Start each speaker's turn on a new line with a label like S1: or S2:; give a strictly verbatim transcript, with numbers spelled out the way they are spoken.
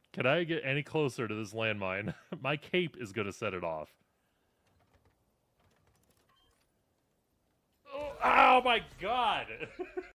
S1: Can I get any closer to this landmine? My cape is going to set it off. Oh, oh my god!